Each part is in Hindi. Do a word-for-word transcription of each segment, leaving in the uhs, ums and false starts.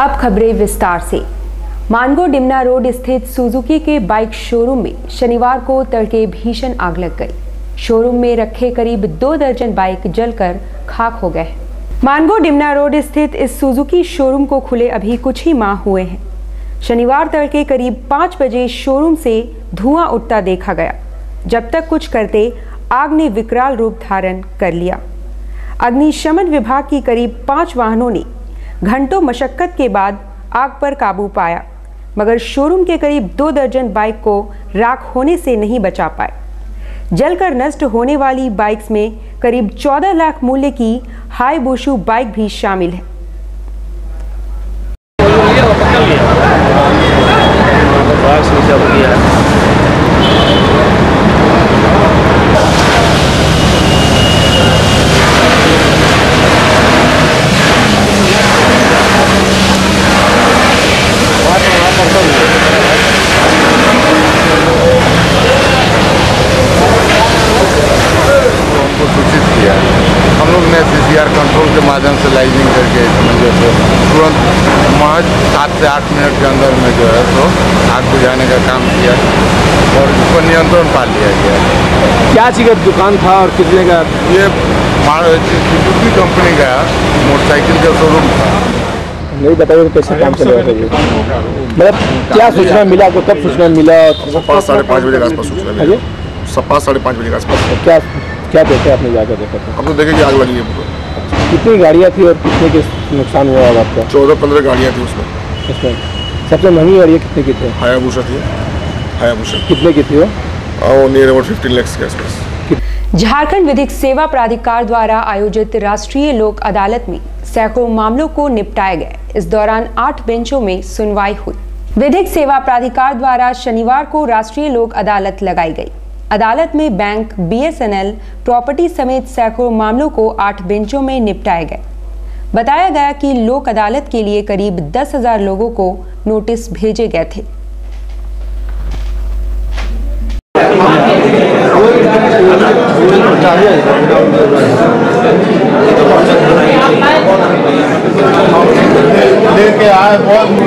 अब खबरें विस्तार से। मानगो डिमना रोड स्थित सुजुकी के बाइक शोरूम में शनिवार को तड़के भीषण आग लग गई। शोरूम में रखे करीब दो दर्जन बाइक जलकर खाक हो गए। मानगो डिमना रोड स्थित इस सुजुकी शोरूम को खुले अभी कुछ ही माह हुए हैं। शनिवार तड़के करीब पाँच बजे शोरूम से धुआं उठता देखा गया। जब तक कुछ करते आग ने विकराल रूप धारण कर लिया। अग्निशमन विभाग की करीब पाँच वाहनों ने घंटों मशक्कत के बाद आग पर काबू पाया, मगर शोरूम के करीब दो दर्जन बाइक को राख होने से नहीं बचा पाए। जलकर नष्ट होने वाली बाइक्स में करीब चौदह लाख मूल्य की हाईबुशु बाइक भी शामिल है। सीसीआर कंट्रोल के माध्यम से लाइजिंग करके समझे तो तुरंत महज सात से आठ मिनट के अंदर में जो है तो आग बुझाने का काम किया और इस पर नियंत्रण पा लिया गया। क्या चीज़ का दुकान था और कितने का? ये सुजुकी कंपनी का मोटरसाइकिल का शोरूम था। नहीं बताइए कैसे काम चलेगा? मतलब क्या सूचना मिला आपको? कब सूचना मिला? पाँच साढ़े पाँच बजे के आसपास सूचना मिला। सब पाँच साढ़े पाँच बजे के आसपास। क्या क्या देखे आपने जाकर देखा? अब तो देखे कि आग लगी है। कितनी गाड़ियाँ थी और कितने के नुकसान हुआ होगा आपका? चौदह पंद्रह गाड़ियाँ थी उसमें। उसमें सबसे महंगी गाड़ियाँ कितने की थी? हायाबुसा थी। हायाबुसा कितने की थी वो? वो नियर अबाउट फिफ्टीन लाख के आसपास। झारखंड विधिक सेवा प्राधिकार द्वारा आयोजित राष्ट्रीय लोक अदालत में सैकड़ों मामलों को निपटाया गया। इस दौरान आठ बेंचों में सुनवाई हुई। विधिक सेवा प्राधिकार द्वारा शनिवार को राष्ट्रीय लोक अदालत लगाई गई। अदालत में बैंक, बीएसएनएल, प्रॉपर्टी समेत सैकड़ों मामलों को आठ बेंचों में निपटाया गया। बताया गया कि लोक अदालत के लिए करीब दस हजार लोगों को नोटिस भेजे गए थे। लेके आए बहुत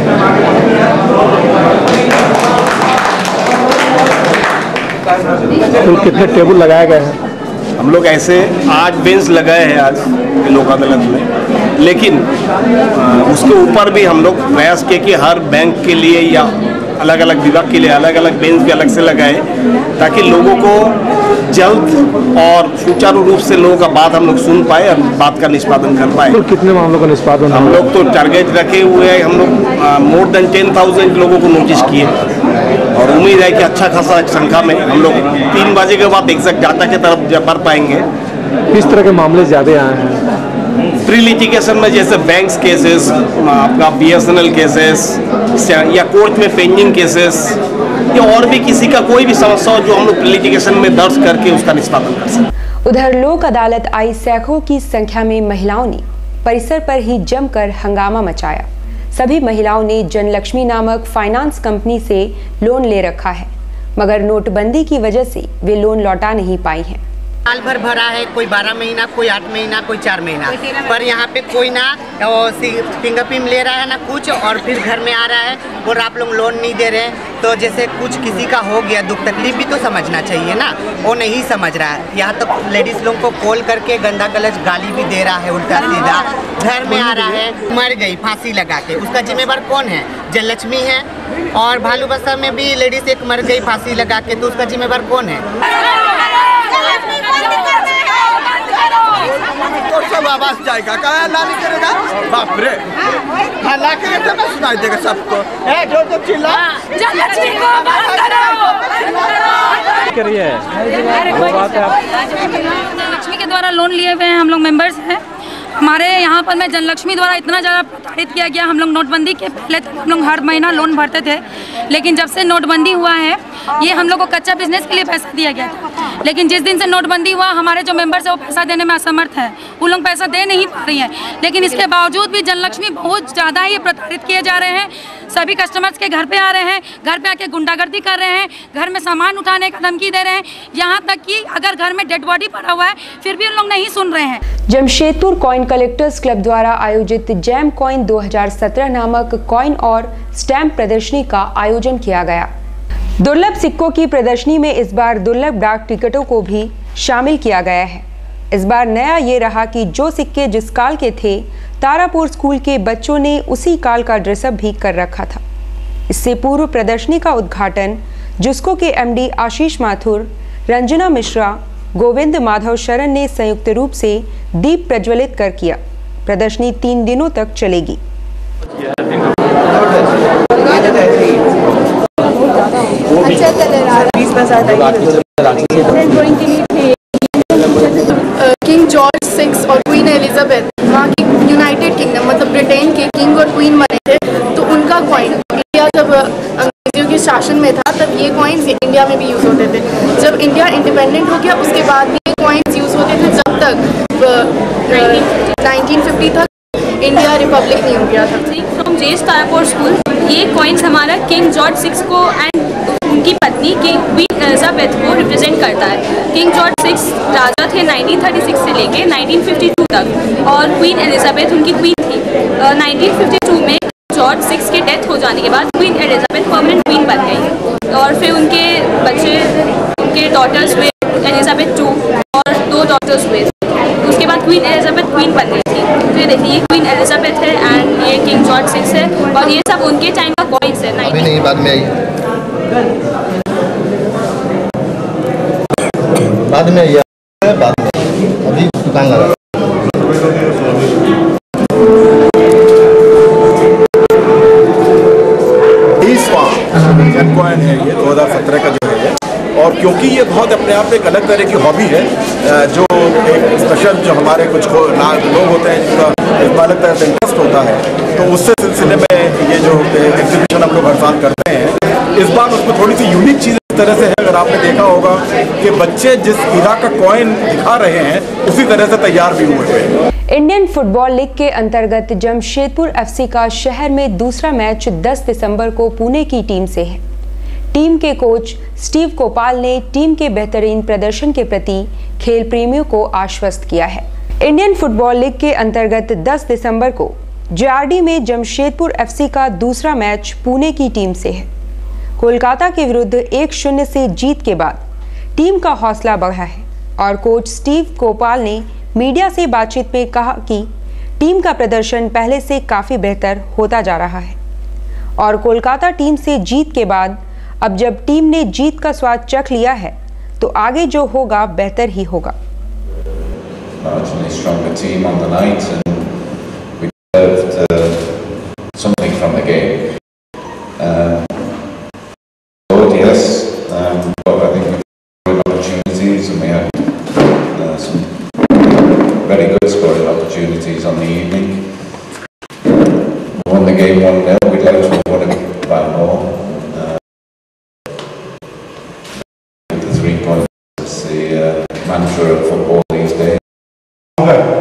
तो कितने टेबल लगाए गए हैं? हम लोग ऐसे आठ बेंच लगाए हैं आज लोक अदालत में, लेकिन उसके ऊपर भी हम लोग प्रयास किए कि हर बैंक के लिए या अलग अलग विभाग के लिए अलग अलग बेंच भी अलग से लगाए, ताकि लोगों को जल्द और सुचारू रूप से लोगों का बात हम लोग सुन पाए और बात का निष्पादन कर पाए। तो कितने मामलों का निष्पादन? हम लोग तो टारगेट रखे हुए हैं, हम लोग मोर देन टेन थाउजेंड लोगों को नोटिस किए और उम्मीद है कि अच्छा खासा संख्या में हम लोग तीन बजे के बाद एग्जैक्ट डाटा की तरफ बढ़ पाएंगे। किस तरह के मामले ज़्यादा आए हैं? प्री लिटिगेशन में जैसे बैंक्स केसेस, आपका बीएसएनएल केसेस या कोर्ट में पेंडिंग केसेस या और भी किसी का कोई भी समस्या हो जो हम लोग प्री लिटिगेशन में दर्ज करके उसका निष्पादन कर सकते। उधर लोक अदालत आई सैकड़ों की संख्या में महिलाओं ने परिसर पर ही जमकर हंगामा मचाया। सभी महिलाओं ने जनलक्ष्मी नामक फाइनेंस कंपनी से लोन ले रखा है, मगर नोटबंदी की वजह से वे लोन लौटा नहीं पाई हैं। साल भर भरा है, कोई बारह महीना, कोई आठ महीना, कोई चार महीना, पर यहाँ पे कोई ना फिंगर प्रिंट ले रहा है ना कुछ, और फिर घर में आ रहा है और आप लोग लोन नहीं दे रहे। तो जैसे कुछ किसी का हो गया दुख तकलीफ भी तो समझना चाहिए ना, वो नहीं समझ रहा है। यहाँ तक तो लेडीज लोगों को कॉल करके गंदा गलत गाली भी दे रहा है, उल्टा सीधा घर में आ रहा है। मर गई फांसी लगा के, उसका जिम्मेवार कौन है? जनलक्ष्मी है। और भालूबस्तर में भी लेडीज एक मर गई फांसी लगा के, तो उसका जिम्मेवार कौन है? सब आवाज जाएगा, क्या लानी करेगा? बाप रे, हाँ ला के तो मैं सुनाई देगा सबको। ए जो तो चिल्ला जनलक्ष्मी को बंद करो करिए। जनलक्ष्मी के द्वारा लोन लिए हुए हैं हम लोग मेंबर्स हैं। हमारे यहाँ पर में जनलक्ष्मी द्वारा इतना ज़्यादा प्रताड़ित किया गया। हम लोग नोटबंदी के पहले तक हम लोग हर महीना लोन भरते थे, लेकिन जब से नोटबंदी हुआ है ये हम लोग को कच्चा बिजनेस के लिए पैसा दिया गया था। लेकिन जिस दिन से नोटबंदी हुआ हमारे जो मेंबर्स है वो पैसा देने में असमर्थ है, वो लोग पैसा दे नहीं पा रही हैं। लेकिन इसके बावजूद भी जनलक्ष्मी बहुत ज़्यादा ही प्रताड़ित किए जा रहे हैं। सभी कस्टमर्स के घर पे आ रहे हैं, घर पे आके गुंडागर्दी कर रहे हैं, घर में सामान उठाने का धमकी दे रहे हैं, यहाँ तक कि अगर घर में डेड बॉडी पड़ा हुआ है फिर भी उन लोग नहीं सुन रहे हैं। जमशेदपुर कॉइन कलेक्टर्स क्लब द्वारा आयोजित जैम कॉइन दो हज़ार सत्रह नामक कॉइन और स्टैम्प प्रदर्शनी का आयोजन किया गया। दुर्लभ सिक्कों की प्रदर्शनी में इस बार दुर्लभ डाक टिकटों को भी शामिल किया गया है। इस बार नया ये रहा कि जो सिक्के जिस काल के थे, तारापुर स्कूल के बच्चों ने उसी काल का ड्रेसअप भी कर रखा था। इससे पूर्व प्रदर्शनी का उद्घाटन जुस्को के एमडी आशीष माथुर, रंजना मिश्रा, गोविंद माधव शरण ने संयुक्त रूप से दीप प्रज्वलित कर किया। प्रदर्शनी तीन दिनों तक चलेगी। किंग जॉर्ज सिक्स और क्वीन एलिजाबेथ वहाँ की यूनाइटेड किंगडम मतलब ब्रिटेन के किंग और क्वीन बने थे, तो उनका कॉइन इंडिया जब अंग्रेजों के शासन में था तब ये कॉइन्स इंडिया में भी यूज़ होते थे। जब इंडिया इंडिपेंडेंट हो गया उसके बाद भी ये कॉइन्स यूज़ होते थे जब तक नाइनटीन फिफ्टी तक इंडिया रिपब्लिक नहीं हो गया था। फ्रॉम जेस तारापुर स्कूल, ये कॉइन्स हमारा किंग जॉर्ज सिक्स को एंड उनकी पत्नी किंग क्वीन एलिजाबेथ को रिप्रेजेंट करता है। किंग जॉर्ज सिक्स राजा थे नाइनटीन थर्टी सिक्स से लेके नाइनटीन फिफ्टी टू तक और क्वीन एलिजाबेथ उनकी क्वीन थी। uh, नाइनटीन फिफ्टी टू में जॉर्ज सिक्स के डेथ हो जाने के बाद क्वीन एलिजाबेथ परमानेंट क्वीन बन गई और फिर उनके बच्चे उनके डॉटर्स हुए एलिजाबेथ टू और दो डॉटर्स हुए। उसके बाद क्वीन एलिजाबेथ क्वीन बन गई थी। तो ये देखिए, ये क्वीन एलिजाबेथ है एंड ये किंग जॉर्ज सिक्स है और ये सब उनके टाइम का कॉइन्स है। अभी नहीं, बाद में आई, बाद में आई, बाद में अभी दुकान लगा। कॉइन है ये दो हज़ार सत्रह का जो है, और क्योंकि ये बहुत अपने आप में एक अलग तरह की हॉबी है, जो एक स्पेशल जो हमारे कुछ लोग होते हैं जिनका एक अलग तरह से इंटरेस्ट होता है, तो उससे सिलसिले में ये जो एग्जीबिशन हम लोग हर साल करते हैं, इस बार उसमें थोड़ी सी यूनिक चीज़ इस तरह से है। अगर आपने देखा होगा कि बच्चे जिस इरा का कॉइन दिखा रहे हैं उसी तरह से तैयार भी हुए हैं। इंडियन फुटबॉल लीग के अंतर्गत जमशेदपुर एफसी का शहर में दूसरा मैच दस दिसंबर को पुणे की टीम से है। टीम के कोच स्टीव कोपाल ने टीम के बेहतरीन प्रदर्शन के प्रति खेल प्रेमियों को आश्वस्त किया है। इंडियन फुटबॉल लीग के अंतर्गत दस दिसंबर को जेआरडी में जमशेदपुर एफसी का दूसरा मैच पुणे की टीम से है। कोलकाता के विरुद्ध एक शून्य से जीत के बाद टीम का हौसला बढ़ा है और कोच स्टीव कोपाल ने मीडिया से बातचीत में कहा कि टीम का प्रदर्शन पहले से काफ़ी बेहतर होता जा रहा है और कोलकाता टीम से जीत के बाद अब जब टीम ने जीत का स्वाद चख लिया है तो आगे जो होगा बेहतर ही होगा। Very good scoring opportunities on the evening. We won the game one nil. We'd like to have won it by more. Uh, the three points is the uh, mantra of football these days.